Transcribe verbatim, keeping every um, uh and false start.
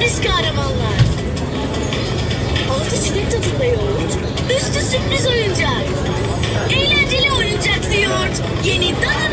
sürpriz kahramanlar. Altı çilek tadında yoğurt, üstü sürpriz oyuncak. Eğlenceli oyuncaklı yoğurt. Yeni Danone